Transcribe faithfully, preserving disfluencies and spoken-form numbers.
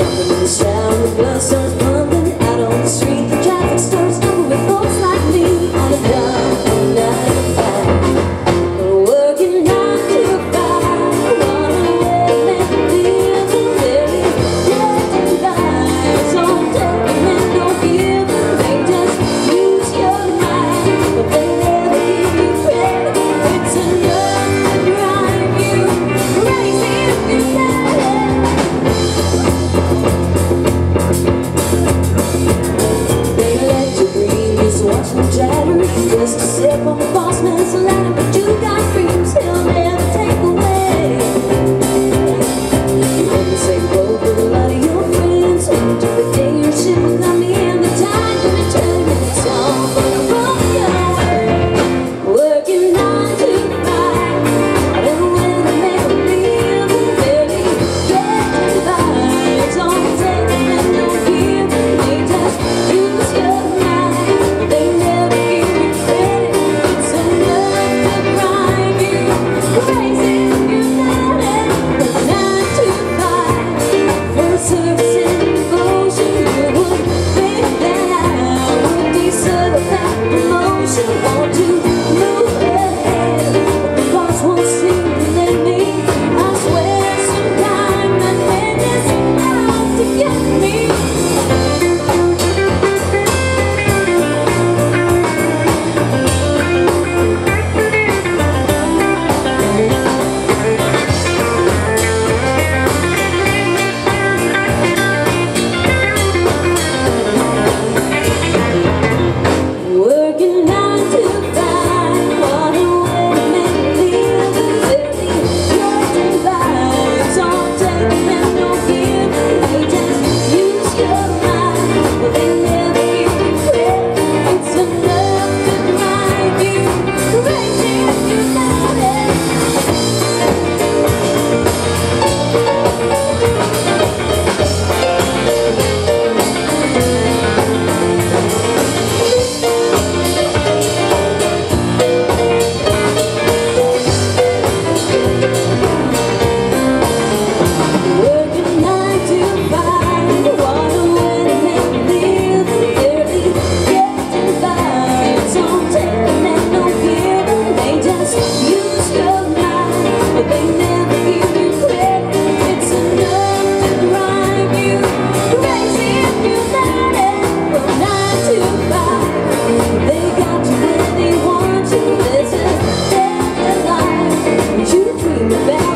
The sound of blood starts pumping out on the street. The traffic starts moving with folks like me on a job from nine to five. Working nine to five. Wanna let me live the very dead lives. Don't take and don't give. They just use your mind, but they never give you credit. It's enough to drive you crazy if you let it. Watch them chatter, just to sip on the boss man's ladder. But you got dreams he'll never take away. You only say roll with a lot of your friends. When do the day your shit without me and the time to return. And it's all gonna roll your way. Working nine to five. I don't wanna make a live and barely get by. Don't take them and don't give. They just use your mind. They never give you credit. It's enough to drive you crazy if you let it. From nine to five, for service and devotion, you would think that I would deserve that promotion. Want to move ahead, but the boss won't seem to let me. I swear sometime that man is out to get me. Working nine to five, wanna win and live and barely getting by. Don't take and don't give. They just use your mind, but they never give you credit. It's enough to drive you crazy if you let it. Working nine to five, wanna win and live and barely getting by. Don't take and don't give. They just use your mind, but they never give you credit. It's enough to drive you crazy if you let it. From nine to five, they got you where they want you. This is their life. You dream about